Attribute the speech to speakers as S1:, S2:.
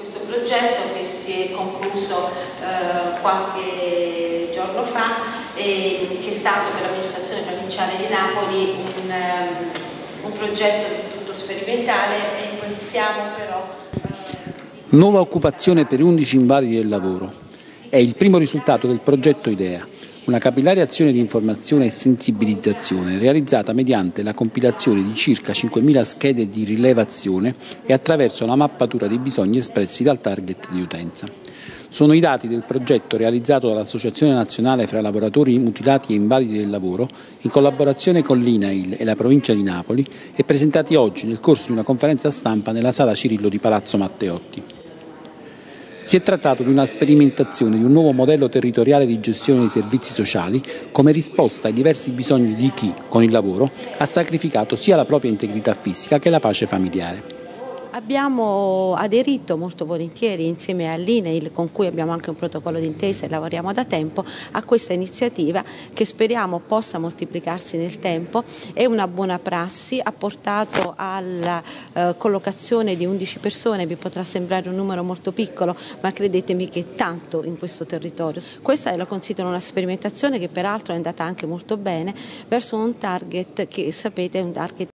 S1: Questo progetto che si è concluso qualche giorno fa e che è stato per l'amministrazione provinciale di Napoli un progetto del tutto sperimentale e pensiamo però...
S2: Nuova occupazione per 11 invalidi del lavoro. È il primo risultato del progetto IDEA, una capillare azione di informazione e sensibilizzazione realizzata mediante la compilazione di circa 5.000 schede di rilevazione e attraverso la mappatura dei bisogni espressi dal target di utenza. Sono i dati del progetto realizzato dall'Associazione Nazionale fra Lavoratori Mutilati e Invalidi del Lavoro in collaborazione con l'INAIL e la Provincia di Napoli e presentati oggi nel corso di una conferenza stampa nella Sala Cirillo di Palazzo Matteotti. Si è trattato di una sperimentazione di un nuovo modello territoriale di gestione dei servizi sociali come risposta ai diversi bisogni di chi, con il lavoro, ha sacrificato sia la propria integrità fisica che la pace familiare.
S3: Abbiamo aderito molto volentieri insieme all'INAIL, con cui abbiamo anche un protocollo d'intesa e lavoriamo da tempo, a questa iniziativa che speriamo possa moltiplicarsi nel tempo. È una buona prassi, ha portato alla collocazione di 11 persone, vi potrà sembrare un numero molto piccolo, ma credetemi che è tanto in questo territorio. Questa la considero una sperimentazione che peraltro è andata anche molto bene verso un target che sapete è un target